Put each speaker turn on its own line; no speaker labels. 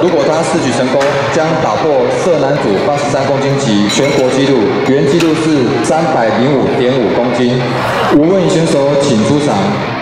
如果他试举成功，将打破色男组83公斤级全国纪录，原纪录是305.5公斤。吴文颖选手请出场。